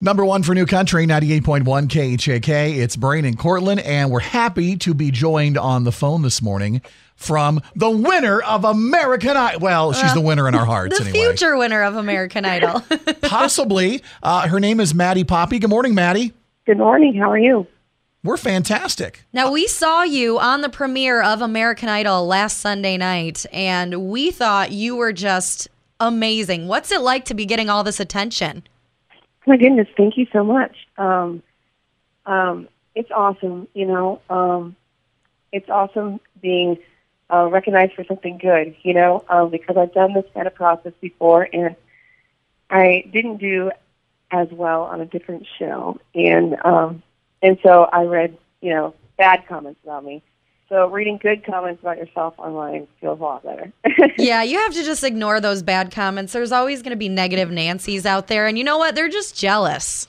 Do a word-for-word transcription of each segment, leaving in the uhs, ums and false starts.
Number one for New Country, ninety-eight point one K H A K. It's Brain and Cortland, and we're happy to be joined on the phone this morning from the winner of American Idol. Well, she's uh, the winner in our hearts the anyway. The future winner of American Idol. Possibly. Uh, her name is Maddie Poppe. Good morning, Maddie. Good morning. How are you? We're fantastic. Now, we saw you on the premiere of American Idol last Sunday night, and we thought you were just amazing. What's it like to be getting all this attention? My goodness, thank you so much. Um, um, it's awesome, you know. Um, it's awesome being uh, recognized for something good, you know, um, because I've done this kind of process before, and I didn't do as well on a different show, and um, and so I read, you know, bad comments about me. So reading good comments about yourself online feels a lot better. Yeah, you have to just ignore those bad comments. There's always going to be negative Nancys out there. And you know what? They're just jealous.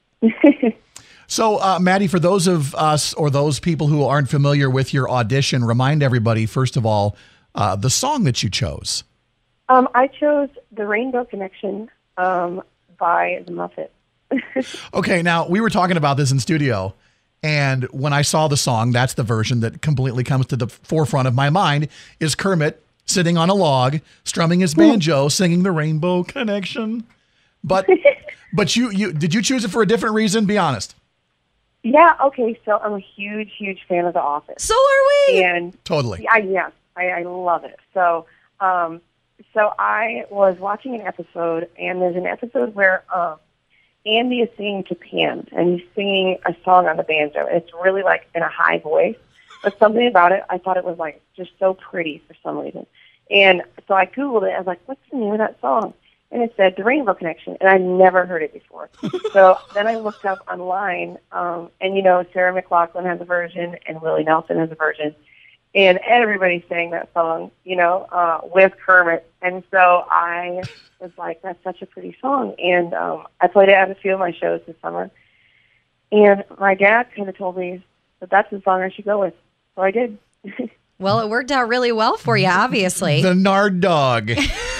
So, uh, Maddie, for those of us or those people who aren't familiar with your audition, remind everybody, first of all, uh, the song that you chose. Um, I chose The Rainbow Connection um, by The Muppets. Okay, now, we were talking about this in studio. And when I saw the song, that's the version that completely comes to the forefront of my mind, is Kermit sitting on a log, strumming his banjo, singing the Rainbow Connection. But but you, you did you choose it for a different reason? Be honest. Yeah, okay, so I'm a huge, huge fan of The Office. So are we. And Totally. I, yes, I, I love it. So um, so I was watching an episode, and there's an episode where um, Andy is singing to Pam, and he's singing a song on the banjo. It's really like in a high voice, but something about it, I thought it was like just so pretty for some reason. And so I Googled it. I was like, what's the name of that song? And it said The Rainbow Connection, and I'd never heard it before. So then I looked up online, um, and, you know, Sarah McLachlan has a version, and Willie Nelson has a version. And everybody sang that song, you know, uh, with Kermit. And so I was like, that's such a pretty song. And um, I played it at a few of my shows this summer. And my dad kind of told me that that's the song I should go with. So I did. Well, it worked out really well for you, obviously. The Nard Dog.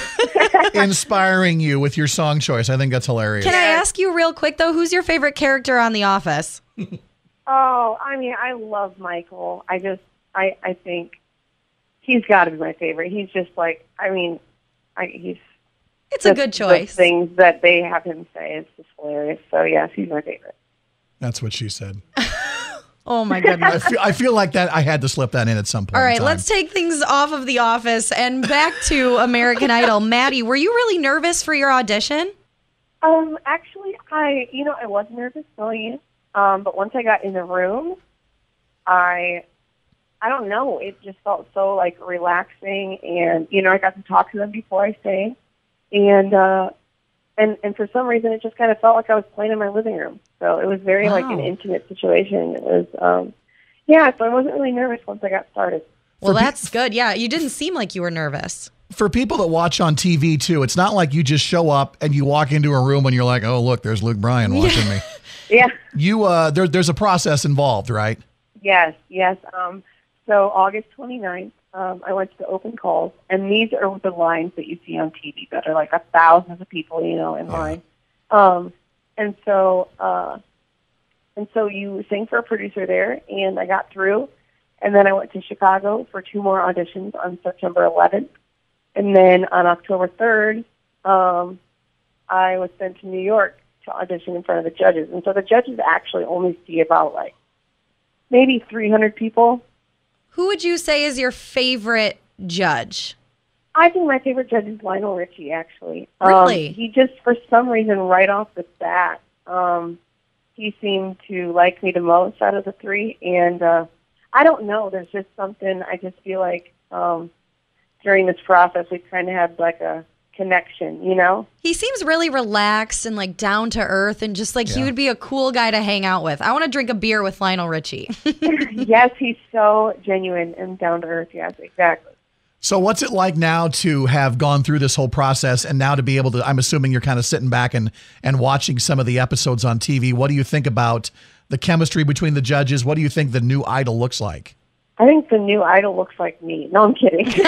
Inspiring you with your song choice. I think that's hilarious. Can I ask you real quick, though, who's your favorite character on The Office? Oh, I mean, I love Michael. I just, I, I think he's got to be my favorite. He's just like, I mean, I, he's. It's a good choice. The things that they have him say is just hilarious. So yes, he's my favorite. That's what she said. Oh my goodness. I feel, I feel like that I had to slip that in at some point. All right, in time. let's take things off of The Office and back to American Idol. Maddie, were you really nervous for your audition? Um, actually, I, you know, I was nervous going in. Um, but once I got in the room, I, I don't know, it just felt so like relaxing, and you know, I got to talk to them before I sang, and uh, and and for some reason, it just kind of felt like I was playing in my living room. So it was very Wow. like an intimate situation. It was, um, yeah. So I wasn't really nervous once I got started. Well, For that's good. Yeah, you didn't seem like you were nervous. For people that watch on T V too, it's not like you just show up and you walk into a room and you're like, oh, look, there's Luke Bryan watching me. Yeah. You, uh, there, there's a process involved, right? Yes, yes. Um, so August twenty-ninth, um, I went to the open calls, and these are the lines that you see on T V that are like a thousands of people, you know, in Yeah. line. Um, and so, uh, and so you sing for a producer there, and I got through, and then I went to Chicago for two more auditions on September eleventh, and then on October third, um, I was sent to New York to audition in front of the judges. And so the judges actually only see about like maybe three hundred people. Who would you say is your favorite judge? I think my favorite judge is Lionel Richie, actually. Really? Um, he just, for some reason, right off the bat, um, he seemed to like me the most out of the three. And uh, I don't know. There's just something, I just feel like um, during this process, we kind of had like a connection, you know? He seems really relaxed and like down to earth, and just like he Yeah. would be a cool guy to hang out with. I want to drink a beer with Lionel Richie. Yes, he's so genuine and down to earth. Yes, exactly. So what's it like now to have gone through this whole process and now to be able to, I'm assuming you're kind of sitting back and, and watching some of the episodes on T V. What do you think about the chemistry between the judges? What do you think the new Idol looks like? I think the new Idol looks like me. No, I'm kidding. yes!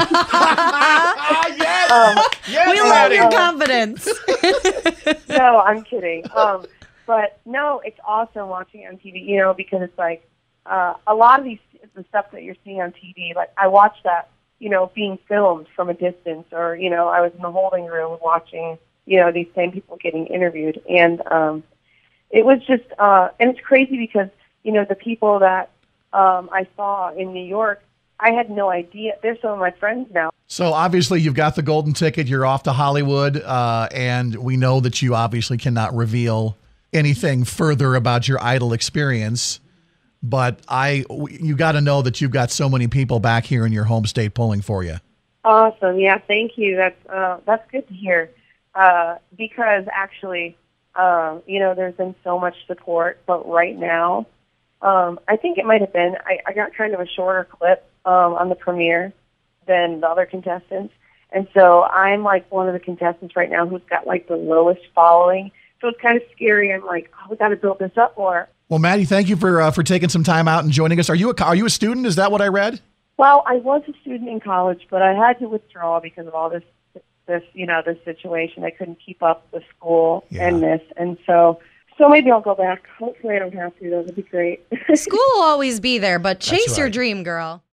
um, yes, We love your um, confidence. no, I'm kidding. Um, but no, it's awesome watching it on T V, you know, because it's like uh, a lot of these, the stuff that you're seeing on T V, like I watched that, you know, being filmed from a distance, or, you know, I was in the holding room watching, you know, these same people getting interviewed. And um, it was just, uh, and it's crazy because, you know, the people that um, I saw in New York, I had no idea. They're some of my friends now. So obviously you've got the golden ticket. You're off to Hollywood, uh, and we know that you obviously cannot reveal anything further about your Idol experience. But I, you got to know that you've got so many people back here in your home state pulling for you. Awesome. Yeah, thank you. That's uh, that's good to hear. Uh, because actually, um, you know, there's been so much support, but right now, um, I think it might have been, I, I got kind of a shorter clip um, on the premiere than the other contestants. And so I'm like one of the contestants right now who's got like the lowest following. So it's kind of scary. I'm like, oh, we got to build this up more. Well, Maddie, thank you for uh, for taking some time out and joining us. Are you a, are you a student? Is that what I read? Well, I was a student in college, but I had to withdraw because of all this, this you know, this situation. I couldn't keep up with school Yeah. and this. And so, so maybe I'll go back. Hopefully I don't have to, though. That'd be great. School will always be there, but chase your right. dream, girl.